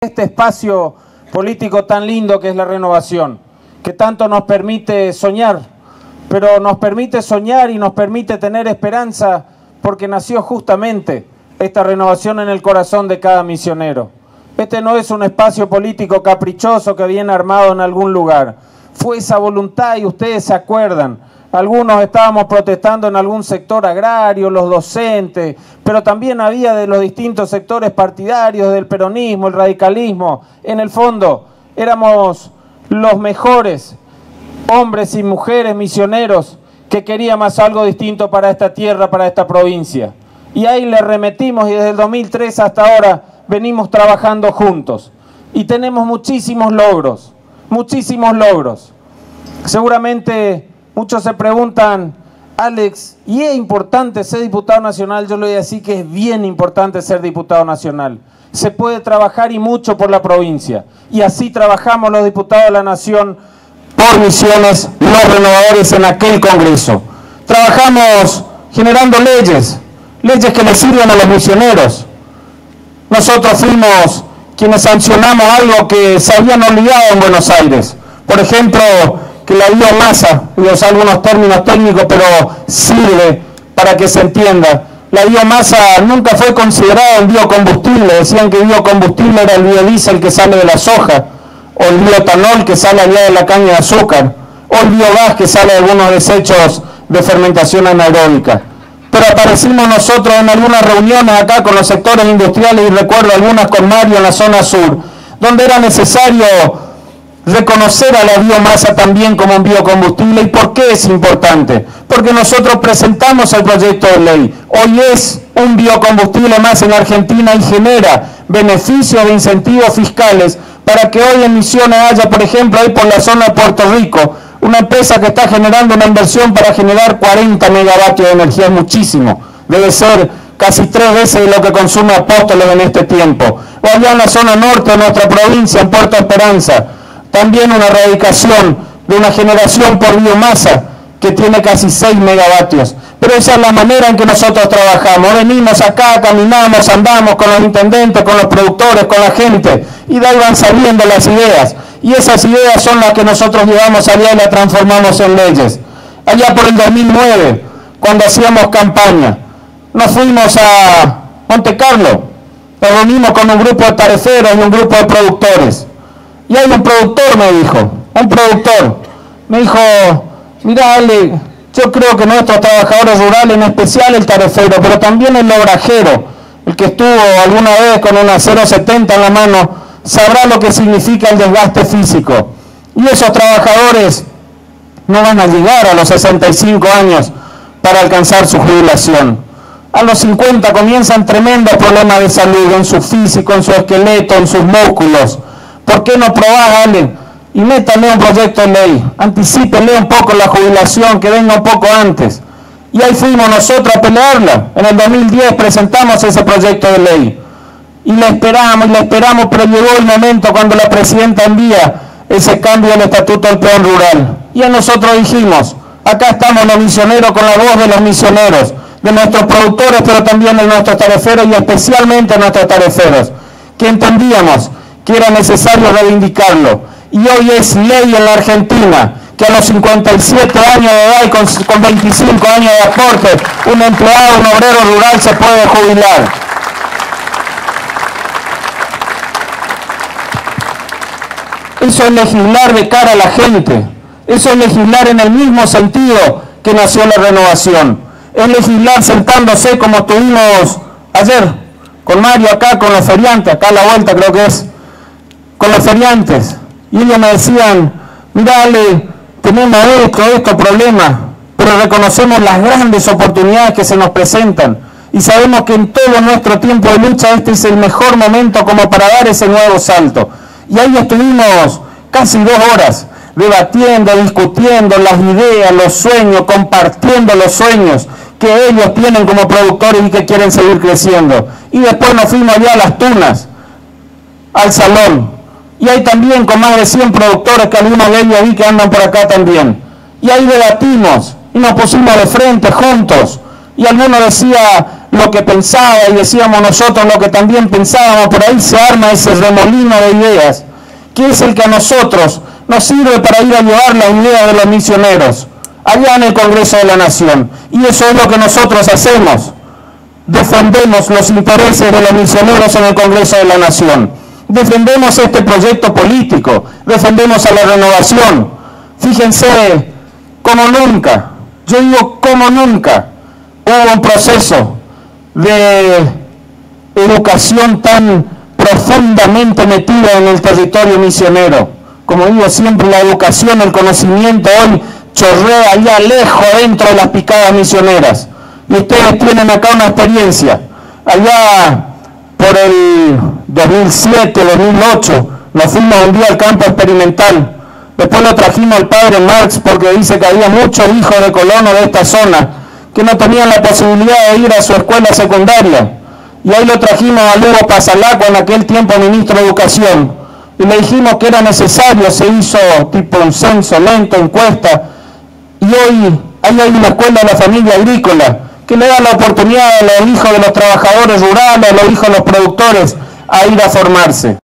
Este espacio político tan lindo que es la renovación, que tanto nos permite soñar, pero nos permite soñar y nos permite tener esperanza porque nació justamente esta renovación en el corazón de cada misionero. Este no es un espacio político caprichoso que viene armado en algún lugar. Fue esa voluntad y ustedes se acuerdan. Algunos estábamos protestando en algún sector agrario, los docentes, pero también había de los distintos sectores partidarios, del peronismo, el radicalismo. En el fondo, éramos los mejores hombres y mujeres misioneros que queríamos algo distinto para esta tierra, para esta provincia. Y ahí le remetimos y desde el 2003 hasta ahora venimos trabajando juntos. Y tenemos muchísimos logros, muchísimos logros. Seguramente muchos se preguntan, Alex, ¿y es importante ser diputado nacional? Yo le voy a decir que es bien importante ser diputado nacional. Se puede trabajar y mucho por la provincia. Y así trabajamos los diputados de la Nación por Misiones, los renovadores en aquel Congreso. Trabajamos generando leyes que le sirven a los misioneros. Nosotros fuimos quienes sancionamos algo que se habían olvidado en Buenos Aires. Por ejemplo, que la biomasa, yo uso algunos términos técnicos, pero sirve para que se entienda. La biomasa nunca fue considerada un biocombustible. Decían que el biocombustible era el biodiesel que sale de la soja, o el bioetanol que sale allá de la caña de azúcar, o el biogás que sale de algunos desechos de fermentación anaeróbica. Pero aparecimos nosotros en algunas reuniones acá con los sectores industriales, y recuerdo algunas con Mario en la zona sur, donde era necesario reconocer a la biomasa también como un biocombustible. ¿Y por qué es importante? Porque nosotros presentamos el proyecto de ley. Hoy es un biocombustible más en Argentina y genera beneficios de incentivos fiscales para que hoy en Misiones haya, por ejemplo, ahí por la zona de Puerto Rico, una empresa que está generando una inversión para generar 40 megavatios de energía, es muchísimo. Debe ser casi 3 veces de lo que consume Apóstoles en este tiempo. O allá en la zona norte de nuestra provincia, en Puerto Esperanza, también una erradicación de una generación por biomasa que tiene casi 6 megavatios. Pero esa es la manera en que nosotros trabajamos. Venimos acá, caminamos, andamos con los intendentes, con los productores, con la gente, y de ahí van saliendo las ideas. Y esas ideas son las que nosotros llevamos allá y las transformamos en leyes. Allá por el 2009, cuando hacíamos campaña, nos fuimos a Monte Carlo, nos reunimos con un grupo de tareferos y un grupo de productores. Y hay un productor, me dijo, mirá Ale, yo creo que nuestros trabajadores rurales, en especial el tarefero, pero también el obrajero, el que estuvo alguna vez con una 0,70 en la mano, sabrá lo que significa el desgaste físico. Y esos trabajadores no van a llegar a los 65 años para alcanzar su jubilación. A los 50 comienzan tremendos problemas de salud en su físico, en su esqueleto, en sus músculos. ¿Por qué no probás, Ale? Y métanle un proyecto de ley, anticípenle un poco la jubilación, que venga un poco antes. Y ahí fuimos nosotros a pelearla. En el 2010 presentamos ese proyecto de ley. Y le esperamos, pero llegó el momento cuando la presidenta envía ese cambio del Estatuto del Peón Rural. Y a nosotros dijimos, acá estamos los misioneros con la voz de los misioneros, de nuestros productores, pero también de nuestros tareferos y especialmente de nuestros tareferos, que entendíamos que era necesario reivindicarlo. Y hoy es ley en la Argentina que a los 57 años de edad y con 25 años de aporte, un empleado, un obrero rural se puede jubilar. Eso es legislar de cara a la gente. Eso es legislar en el mismo sentido que nació la renovación. Es legislar sentándose como tuvimos ayer con Mario acá, con los feriantes, acá a la vuelta creo que es, con los feriantes. Y ellos me decían, mirá Ale, tenemos estos problemas, pero reconocemos las grandes oportunidades que se nos presentan. Y sabemos que en todo nuestro tiempo de lucha este es el mejor momento como para dar ese nuevo salto. Y ahí estuvimos casi 2 horas debatiendo, discutiendo las ideas, los sueños, compartiendo los sueños que ellos tienen como productores y que quieren seguir creciendo. Y después nos fuimos allá a Las Tunas, al salón. Y ahí también con más de 100 productores, que algunos de ellos vi que andan por acá también. Y ahí debatimos y nos pusimos de frente juntos. Y alguno decía, lo que pensaba y decíamos nosotros lo que también pensábamos, por ahí se arma ese remolino de ideas, que es el que a nosotros nos sirve para ir a llevar la idea de los misioneros allá en el Congreso de la Nación. Y eso es lo que nosotros hacemos. Defendemos los intereses de los misioneros en el Congreso de la Nación. Defendemos este proyecto político, defendemos a la renovación. Fíjense, como nunca, yo digo como nunca, hubo un proceso de educación tan profundamente metida en el territorio misionero. Como digo siempre, la educación, el conocimiento hoy chorrea allá lejos dentro de las picadas misioneras. Y ustedes tienen acá una experiencia. Allá por el 2007, 2008, nos fuimos un día al campo experimental. Después lo trajimos al padre Marx porque dice que había muchos hijos de colonos de esta zona que no tenían la posibilidad de ir a su escuela secundaria. Y ahí lo trajimos a Lugo Pasalaco, en aquel tiempo ministro de Educación. Y le dijimos que era necesario, se hizo tipo un censo lento, encuesta. Y hoy ahí hay una escuela de la familia agrícola que le da la oportunidad a los hijos de los trabajadores rurales, a los hijos de los productores, a ir a formarse.